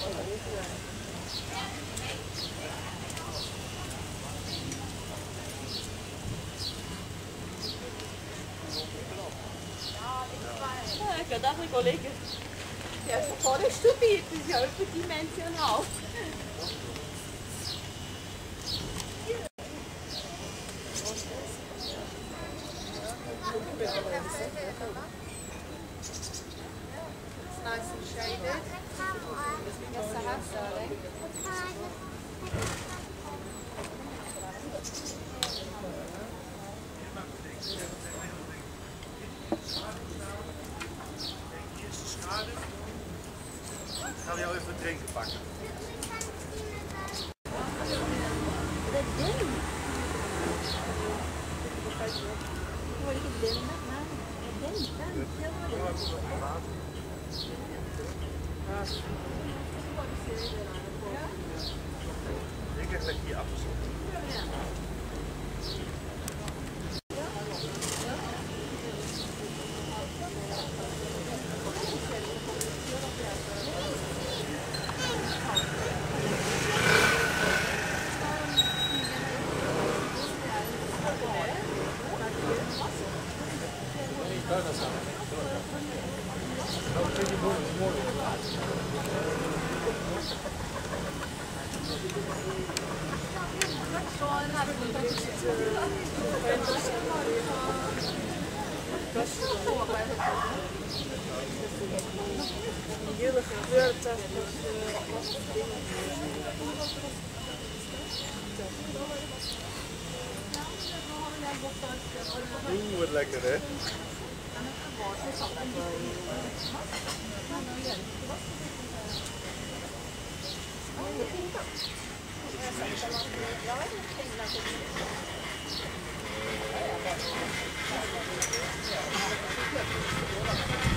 Ja, dat is een collega. Ja, is toch gewoon een stoepie, het is juist voor die mensen een half. It's nice and shaded. Yes, I have, darling. Ik ga jou even drinken pakken. Dat ding. Word ik het ding? Dat ding, Ik krijg lekker die appelsap. Hele gebeurte. Oeh, wat lekker hè? Ja,